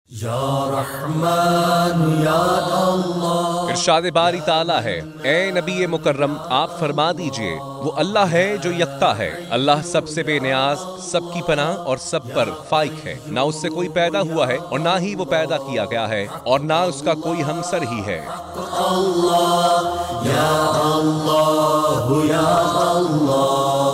या रहमान या अल्लाह। इरशाद बारी ताला है, ए नबी मुकर्रम आप फरमा दीजिए, वो अल्लाह है जो यकता है। अल्लाह सबसे बेनियाज, सबकी पनाह और सब पर फाइक है। ना उससे कोई पैदा हुआ है और ना ही वो पैदा किया गया है और ना उसका कोई हमसर ही है। अल्लाह या अल्लाह या अल्लाह।